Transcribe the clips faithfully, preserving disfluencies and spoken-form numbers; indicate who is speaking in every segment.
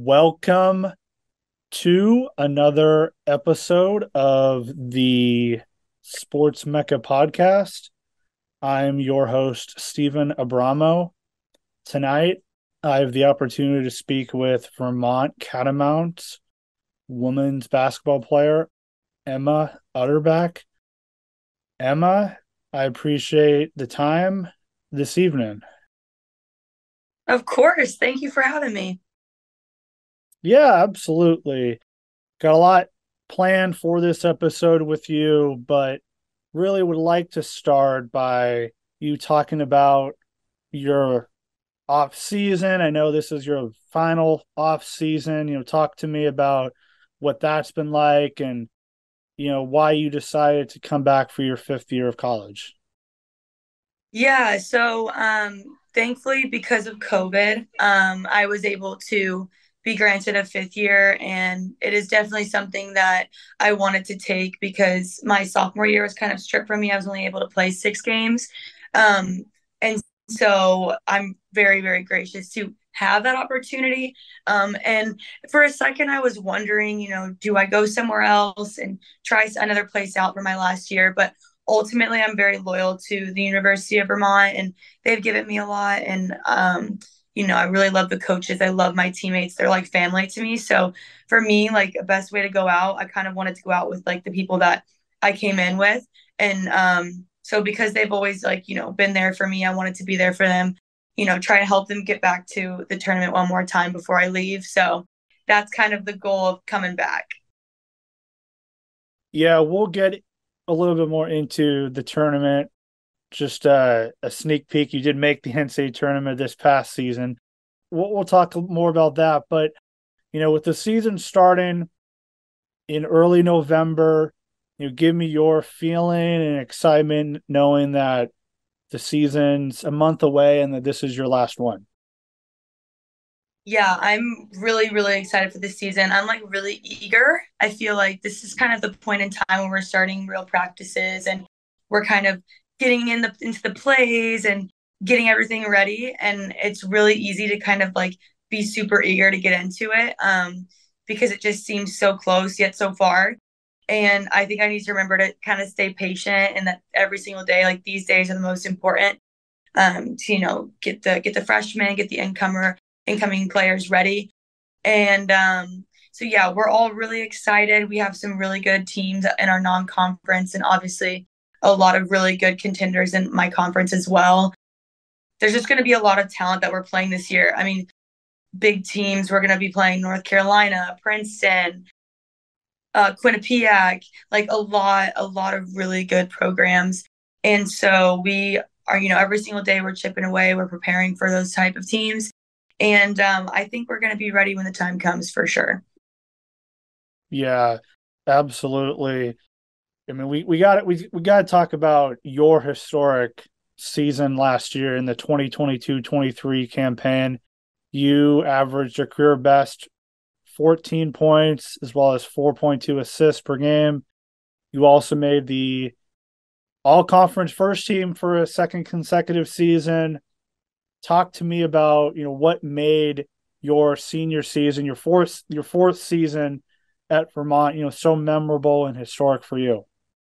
Speaker 1: Welcome to another episode of the Sports Mecca podcast. I'm your host, Stephen Abramo. Tonight, I have the opportunity to speak with Vermont Catamounts women's basketball player, Emma Utterback. Emma, I appreciate the time this evening.
Speaker 2: Of course. Thank you for having me.
Speaker 1: Yeah, absolutely. Got a lot planned for this episode with you, but really would like to start by you talking about your off season. I know this is your final off season. You know, talk to me about what that's been like and, you know, why you decided to come back for your fifth year of college.
Speaker 2: Yeah, so um thankfully because of COVID, um I was able to be granted a fifth year, and it is definitely something that I wanted to take because my sophomore year was kind of strict for me. I was only able to play six games. Um and so I'm very, very gracious to have that opportunity. Um and for a second I was wondering, you know, do I go somewhere else and try another place out for my last year? But ultimately I'm very loyal to the University of Vermont, and they've given me a lot. And um, you know, I really love the coaches. I love my teammates. They're like family to me. So for me, like a best way to go out, I kind of wanted to go out with like the people that I came in with. And um, so because they've always like, you know, been there for me, I wanted to be there for them, you know, try to help them get back to the tournament one more time before I leave. So that's kind of the goal of coming back.
Speaker 1: Yeah, we'll get a little bit more into the tournament. Just uh, a sneak peek. You did make the N C double A tournament this past season. We'll, we'll talk more about that. But, you know, with the season starting in early November, you know, give me your feeling and excitement knowing that the season's a month away and that this is your last one.
Speaker 2: Yeah, I'm really, really excited for this season. I'm like really eager. I feel like this is kind of the point in time when we're starting real practices, and we're kind of getting in the into the plays and getting everything ready. And it's really easy to kind of like be super eager to get into it, um, because it just seems so close yet so far. And I think I need to remember to kind of stay patient, and that every single day, like these days, are the most important, um, to you know get the get the freshmen, get the incomer incoming players ready. And um, so yeah, we're all really excited. We have some really good teams in our non-conference, and obviously a lot of really good contenders in my conference as well. There's just going to be a lot of talent that we're playing this year. I mean, big teams. We're going to be playing North Carolina, Princeton, uh, Quinnipiac, like a lot, a lot of really good programs. And so we are, you know, every single day we're chipping away. We're preparing for those type of teams. And um, I think we're going to be ready when the time comes for sure.
Speaker 1: Yeah, absolutely. I mean, we, we got it. We, we got to talk about your historic season last year in the twenty twenty-two twenty-three campaign. You averaged a career best fourteen points as well as four point two assists per game. You also made the all conference first team for a second consecutive season. Talk to me about, you know, what made your senior season, your fourth, your fourth season at Vermont, you know, so memorable and historic for you.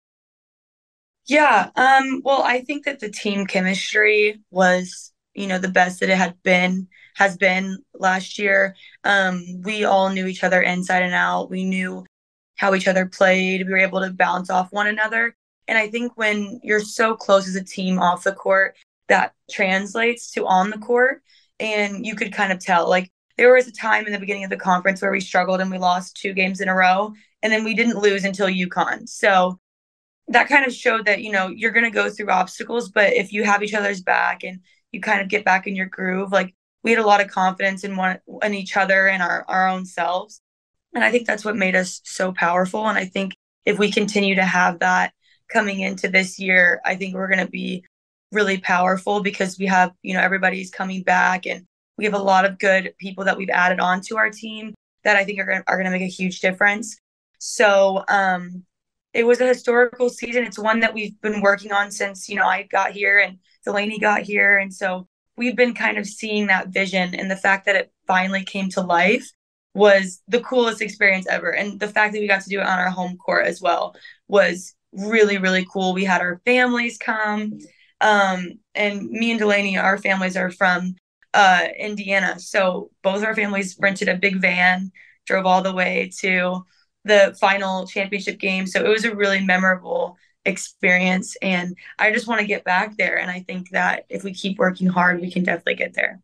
Speaker 2: Yeah. Um, well, I think that the team chemistry was, you know, the best that it had been, has been last year. Um, we all knew each other inside and out. We knew how each other played. We were able to bounce off one another. And I think when you're so close as a team off the court, that translates to on the court. And you could kind of tell, like, there was a time in the beginning of the conference where we struggled and we lost two games in a row. And then we didn't lose until UConn. So that kind of showed that, you know, you're going to go through obstacles, but if you have each other's back and you kind of get back in your groove, like we had a lot of confidence in one in each other and our, our own selves. And I think that's what made us so powerful. And I think if we continue to have that coming into this year, I think we're going to be really powerful because we have, you know, everybody's coming back, and we have a lot of good people that we've added on to our team that I think are going to, are going to make a huge difference. So, um, it was a historical season. It's one that we've been working on since, you know, I got here and Delaney got here. And so we've been kind of seeing that vision, and the fact that it finally came to life was the coolest experience ever. And the fact that we got to do it on our home court as well was really, really cool. We had our families come. Um, and me and Delaney, our families are from uh, Indiana. So both our families rented a big van, drove all the way to the final championship game. So it was a really memorable experience. And I just want to get back there. And I think that if we keep working hard, we can definitely get there.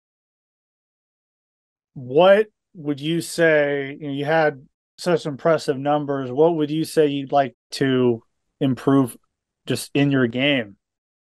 Speaker 1: What would you say, you know, you had such impressive numbers. What would you say you'd like to improve just in your game?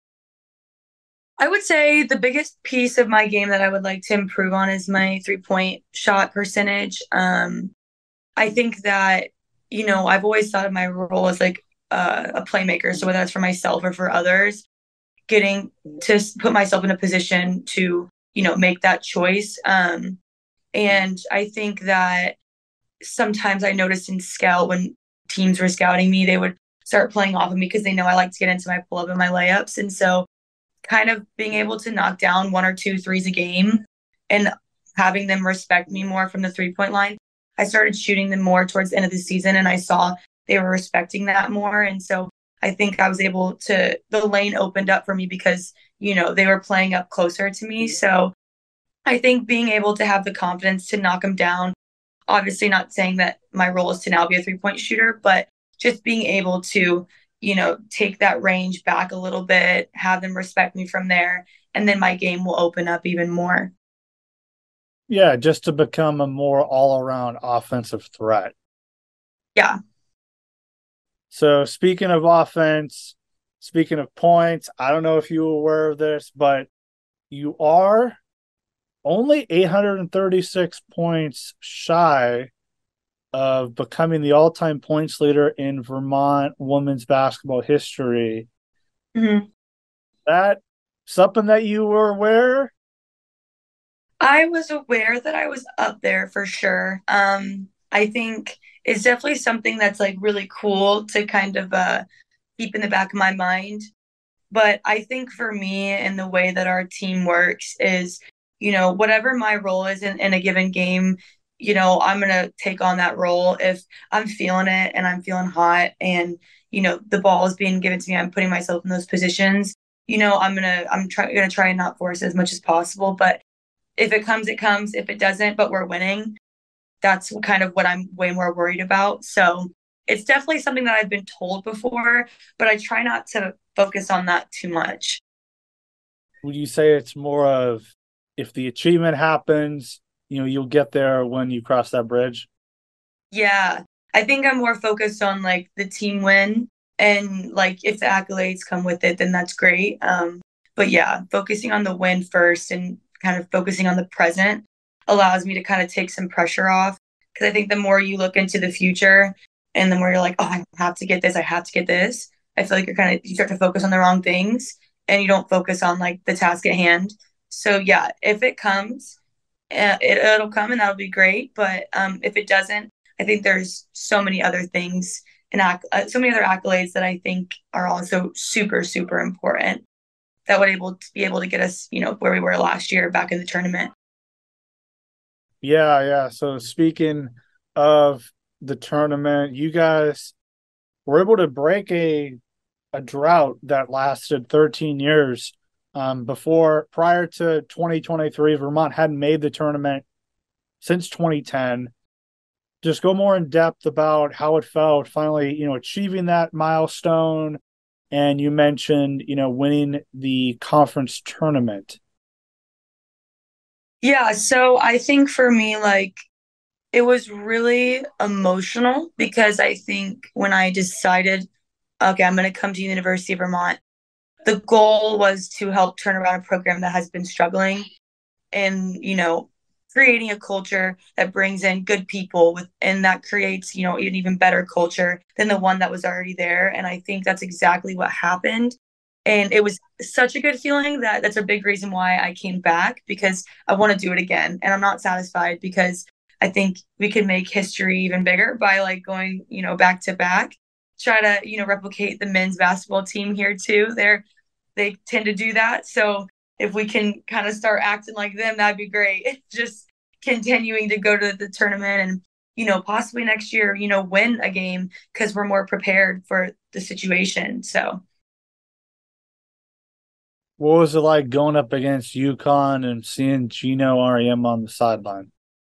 Speaker 2: I would say the biggest piece of my game that I would like to improve on is my three point shot percentage. Um, I think that, you know, I've always thought of my role as like uh, a playmaker. So whether that's for myself or for others, getting to put myself in a position to, you know, make that choice. Um, and I think that sometimes I noticed in scout when teams were scouting me, they would start playing off of me because they know I like to get into my pull up and my layups. And so kind of being able to knock down one or two threes a game and having them respect me more from the three point line. I started shooting them more towards the end of the season and I saw they were respecting that more. And so I think I was able to, the lane opened up for me because, you know, they were playing up closer to me. So I think being able to have the confidence to knock them down, obviously not saying that my role is to now be a three point shooter, but just being able to, you know, take that range back a little bit, have them respect me from there, and then my game will open up even more.
Speaker 1: Yeah, just to become a more all around offensive threat.
Speaker 2: Yeah.
Speaker 1: So, speaking of offense, speaking of points, I don't know if you were aware of this, but you are only eight hundred thirty-six points shy of becoming the all time points leader in Vermont women's basketball history.
Speaker 2: Mm-hmm.
Speaker 1: That something that you were aware?
Speaker 2: I was aware that I was up there for sure. Um, I think it's definitely something that's like really cool to kind of uh, keep in the back of my mind. But I think for me and the way that our team works is, you know, whatever my role is in, in a given game, you know, I'm going to take on that role. If I'm feeling it and I'm feeling hot and, you know, the ball is being given to me, I'm putting myself in those positions, you know, I'm going to, I'm trying going to try and not force as much as possible. But if it comes, it comes. If it doesn't, but we're winning, that's kind of what I'm way more worried about. So it's definitely something that I've been told before, but I try not to focus on that too much.
Speaker 1: Would you say it's more of if the achievement happens, you know, you'll get there when you cross that bridge?
Speaker 2: Yeah, I think I'm more focused on like the team win and like if the accolades come with it, then that's great. Um, but yeah, focusing on the win first and kind of focusing on the present allows me to kind of take some pressure off. Because I think the more you look into the future and the more you're like, oh, I have to get this, I have to get this, I feel like you're kind of, you start to focus on the wrong things and you don't focus on like the task at hand. So yeah, if it comes, uh, it, it'll come and that'll be great. But um, if it doesn't, I think there's so many other things and acc- uh, so many other accolades that I think are also super, super important that would able to be able to get us, you know, where we were last year back in the tournament.
Speaker 1: Yeah, yeah. So speaking of the tournament, you guys were able to break a a drought that lasted thirteen years. Um, before prior to twenty twenty-three, Vermont hadn't made the tournament since twenty ten. Just go more in depth about how it felt finally, you know, achieving that milestone. And you mentioned, you know, winning the conference tournament.
Speaker 2: Yeah, so I think for me, like, it was really emotional because I think when I decided, okay, I'm going to come to University of Vermont, the goal was to help turn around a program that has been struggling and, you know, creating a culture that brings in good people with and that creates, you know, an even better culture than the one that was already there. And I think that's exactly what happened. And it was such a good feeling that that's a big reason why I came back because I want to do it again. And I'm not satisfied because I think we can make history even bigger by like going, you know, back to back. Try to, you know, replicate the men's basketball team here too. They're they tend to do that. So if we can kind of start acting like them, that'd be great. Just continuing to go to the tournament and, you know, possibly next year, you know, win a game because we're more prepared for the situation. So,
Speaker 1: What was it like going up against UConn and seeing Gino R E M on the sideline?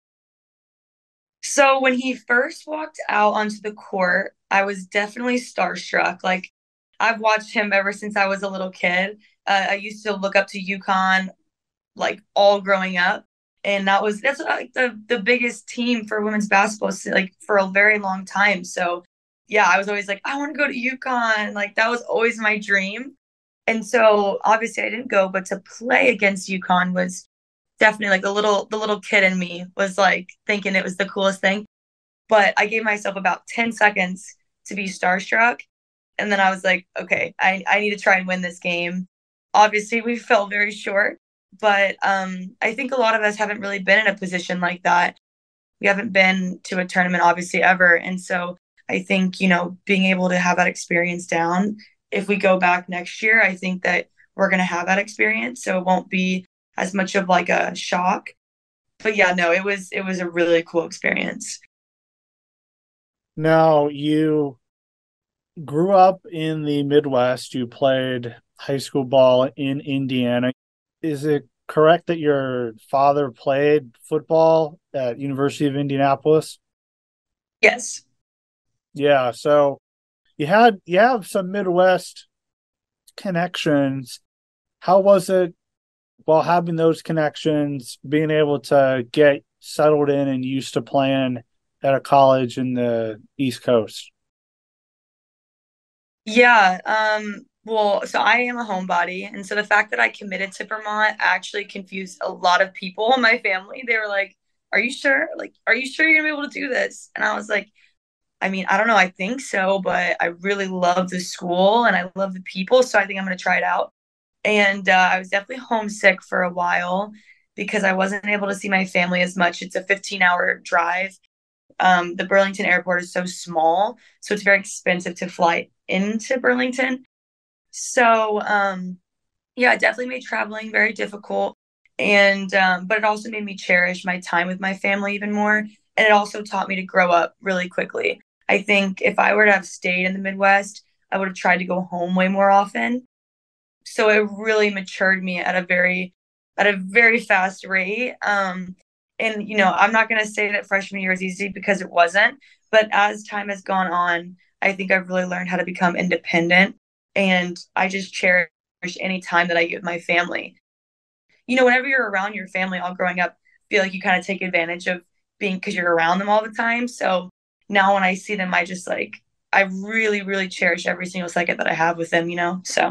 Speaker 2: so when he first walked out onto the court, I was definitely starstruck. Like, I've watched him ever since I was a little kid. Uh, I used to look up to UConn like all growing up, and that was that's like the the biggest team for women's basketball like for a very long time. So yeah, I was always like, I want to go to UConn. Like that was always my dream. And so obviously I didn't go, but to play against UConn was definitely like the little the little kid in me was like thinking it was the coolest thing. But I gave myself about ten seconds to be starstruck. And then I was like, okay, I, I need to try and win this game. Obviously, we fell very short, but um, I think a lot of us haven't really been in a position like that. We haven't been to a tournament, obviously, ever. And so I think, you know, being able to have that experience down, if we go back next year, I think that we're going to have that experience. So it won't be as much of like a shock. But yeah, no, it was it was a really cool experience.
Speaker 1: Now, you grew up in the Midwest. You played high school ball in Indiana. Is it correct that your father played football at University of Indianapolis?
Speaker 2: Yes.
Speaker 1: Yeah, so you had you have some Midwest connections. How was it while having those connections, being able to get settled in and used to playing at a college in the East Coast?
Speaker 2: Yeah. Um, well, so I am a homebody. And so the fact that I committed to Vermont actually confused a lot of people in my family. They were like, are you sure? Like, are you sure you're gonna be able to do this? And I was like, I mean, I don't know. I think so, but I really love the school and I love the people. So I think I'm gonna try it out. And uh, I was definitely homesick for a while because I wasn't able to see my family as much. It's a fifteen hour drive. Um, the Burlington airport is so small, so it's very expensive to fly into Burlington. So, um, yeah, it definitely made traveling very difficult. And, um, but it also made me cherish my time with my family even more. And it also taught me to grow up really quickly. I think if I were to have stayed in the Midwest, I would have tried to go home way more often. So it really matured me at a very at a very fast rate. Um, and you know, I'm not going to say that freshman year was easy because it wasn't, but as time has gone on, I think I've really learned how to become independent, and I just cherish any time that I get with my family. You know, whenever you're around your family all growing up, I feel like you kind of take advantage of being because you're around them all the time. So now when I see them, I just like I really, really cherish every single second that I have with them, you know? So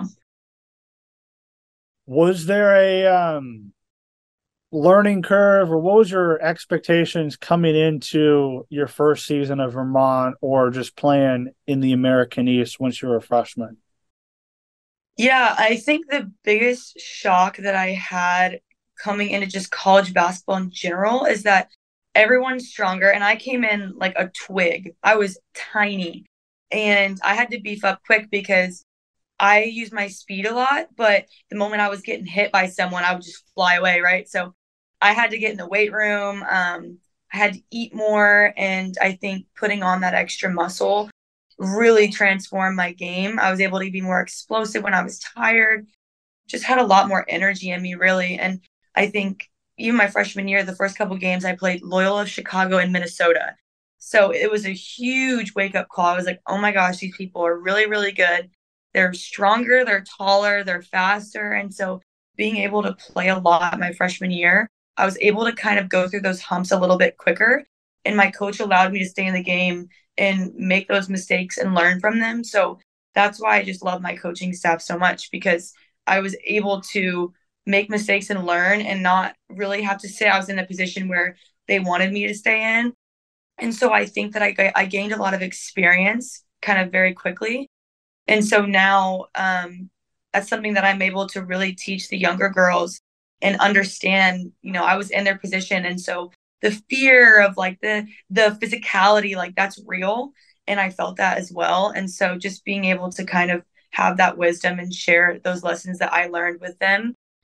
Speaker 1: Was there a um, learning curve, or what was your expectations coming into your first season of Vermont, or just playing in the American East once you were a freshman?
Speaker 2: yeah, I think the biggest shock that I had coming into just college basketball in general is that everyone's stronger, and I came in like a twig. I was tiny, and I had to beef up quick because I use my speed a lot, but the moment I was getting hit by someone, I would just fly away, right? So I had to get in the weight room. Um, I had to eat more, and I think putting on that extra muscle really transformed my game. I was able to be more explosive when I was tired, just had a lot more energy in me, really. And I think even my freshman year, the first couple games, I played Loyola, Chicago, and Minnesota. So it was a huge wake up call. I was like, oh my gosh, these people are really, really good. They're stronger, they're taller, they're faster. And so being able to play a lot my freshman year, I was able to kind of go through those humps a little bit quicker. And my coach allowed me to stay in the game and make those mistakes and learn from them. So that's why I just love my coaching staff so much because I was able to make mistakes and learn and not really have to say I was in a position where they wanted me to stay in. And so I think that I, I gained a lot of experience kind of very quickly. And so now um, that's something that I'm able to really teach the younger girls and understand, you know, I was in their position. And so the fear of like the the physicality, like that's real. And I felt that as well. And so just being able to kind of have that wisdom and share those lessons that I learned with them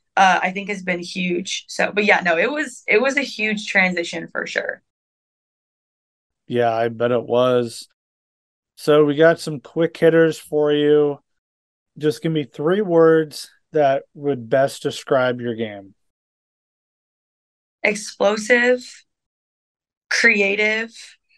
Speaker 2: uh, I think has been huge. So, but yeah, no, it was it was a huge transition for sure.
Speaker 1: Yeah, I bet it was. So we got some quick hitters for you. Just give me three words that would best describe your game.
Speaker 2: Explosive, creative,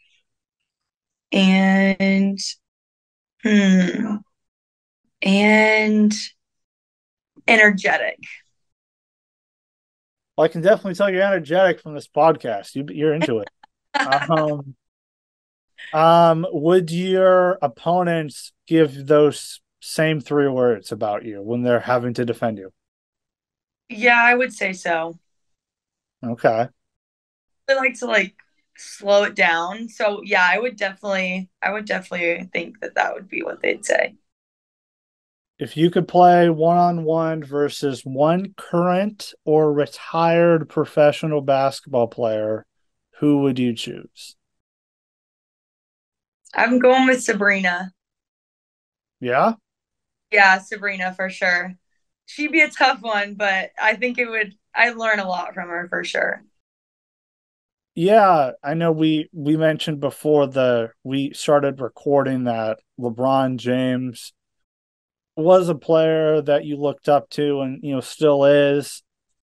Speaker 2: and hmm, and energetic.
Speaker 1: Well, I can definitely tell you're energetic from this podcast. You, you're into it. Um, um, would your opponents give those same three words about you when they're having to defend you?
Speaker 2: Yeah, I would say so.
Speaker 1: Okay.
Speaker 2: I like to like slow it down. So yeah, I would definitely, I would definitely think that that would be what they'd say.
Speaker 1: If you could play one on one versus one current or retired professional basketball player, who would you choose?
Speaker 2: I'm going with Sabrina.
Speaker 1: Yeah.
Speaker 2: Yeah, Sabrina for sure. She'd be a tough one, but I think it would. I learn a lot from her for sure.
Speaker 1: Yeah, I know we we mentioned before the we started recording that LeBron James was a player that you looked up to and you know still is.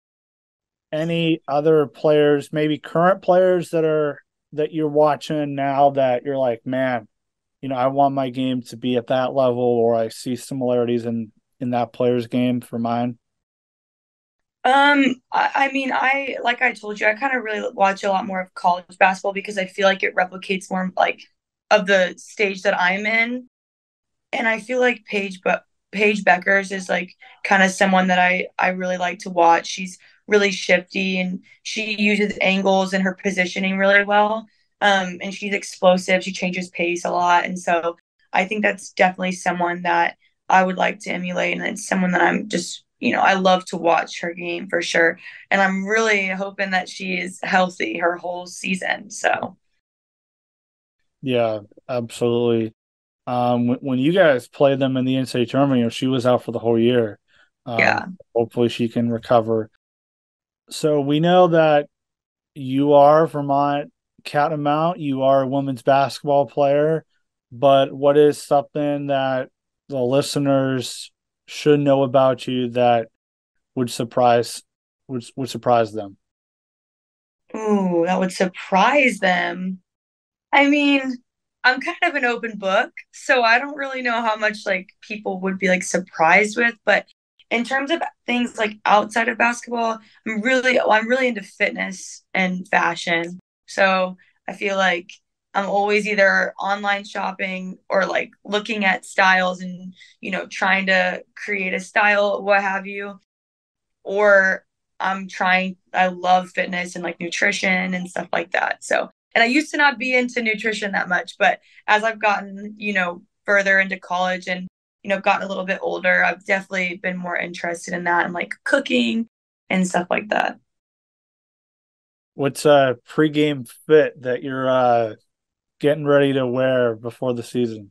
Speaker 1: Any other players, maybe current players that are that you're watching now that you're like, man, you know, I want my game to be at that level, or I see similarities in in that player's game for mine.
Speaker 2: Um, I, I mean, I like I told you, I kind of really watch a lot more of college basketball because I feel like it replicates more like of the stage that I'm in. And I feel like Paige, but Paige Beckers is like kind of someone that I I really like to watch. She's really shifty and she uses angles and her positioning really well. Um, and she's explosive. She changes pace a lot, and so I think that's definitely someone that I would like to emulate, and it's someone that I'm just you know I love to watch her game for sure. And I'm really hoping that she is healthy her whole season. So
Speaker 1: Yeah, absolutely. Um, when, when you guys played them in the N C A A tournament, you know, she was out for the whole year. Um,
Speaker 2: yeah.
Speaker 1: hopefully she can recover. So we know that you are Vermont Catamount, you are a women's basketball player, but what is something that the listeners should know about you that would surprise would would surprise them?
Speaker 2: Ooh, that would surprise them. I mean, I'm kind of an open book, so I don't really know how much like people would be like surprised with, but in terms of things like outside of basketball, I'm really I'm really into fitness and fashion. So, I feel like I'm always either online shopping or like looking at styles and, you know, trying to create a style, what have you, or I'm trying, I love fitness and like nutrition and stuff like that. So, and I used to not be into nutrition that much, but as I've gotten, you know, further into college and, you know, gotten a little bit older, I've definitely been more interested in that and like cooking and stuff like that.
Speaker 1: What's a pregame fit that you're uh, getting ready to wear before the season?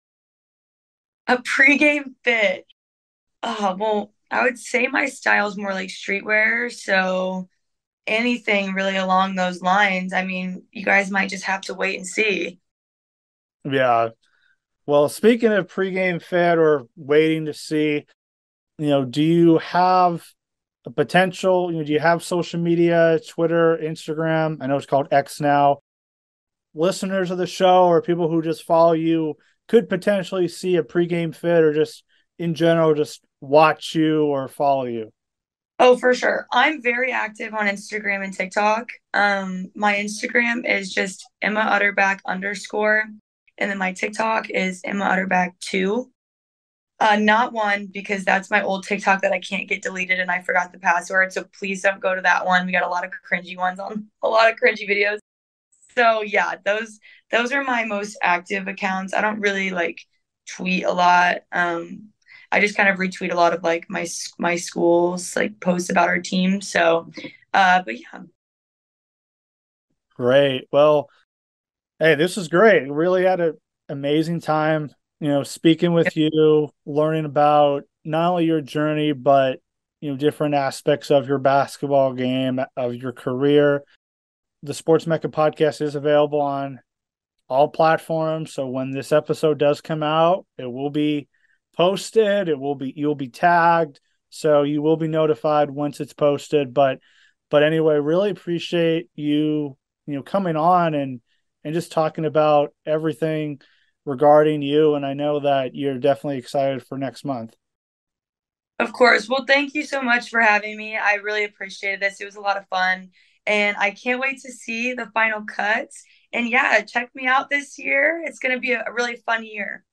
Speaker 2: A pregame fit. Oh, well, I would say my style is more like streetwear. So anything really along those lines. I mean, you guys might just have to wait and see.
Speaker 1: Yeah. Well, speaking of pregame fit or waiting to see, you know, do you have a potential, you know, do you have social media, Twitter, Instagram? I know it's called X now. Listeners of the show or people who just follow you could potentially see a pregame fit or just in general, just watch you or follow you.
Speaker 2: Oh, for sure. I'm very active on Instagram and TikTok. Um, my Instagram is just Emma Utterback underscore, and then my TikTok is Emma Utterback two. Uh, not one because that's my old TikTok that I can't get deleted and I forgot the password. So please don't go to that one. We got a lot of cringy ones on a lot of cringy videos. So yeah, those those are my most active accounts. I don't really like tweet a lot. Um, I just kind of retweet a lot of like my my schools like posts about our team. So, uh, but yeah,
Speaker 1: Great. Well, hey, this is great. Really had an amazing time, you know, speaking with you, learning about not only your journey, but you know, different aspects of your basketball game, of your career. The Sports Mecca podcast is available on all platforms. So when this episode does come out, it will be posted. It will be you'll be tagged, so you will be notified once it's posted. But but anyway, really appreciate you you know coming on and and just talking about everything regarding you. And I know that you're definitely excited for next month.
Speaker 2: Of course. Well, thank you so much for having me. I really appreciated this. It was a lot of fun. And I can't wait to see the final cuts. And yeah, check me out this year. It's going to be a, a really fun year.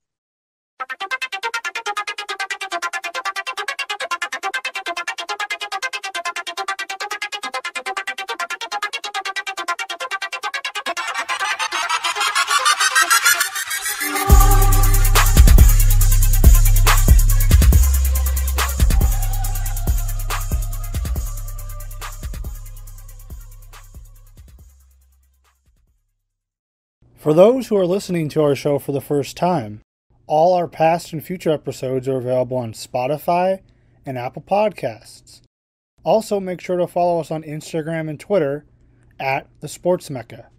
Speaker 1: For those who are listening to our show for the first time, all our past and future episodes are available on Spotify and Apple Podcasts. Also, make sure to follow us on Instagram and Twitter at The Sports Mecca.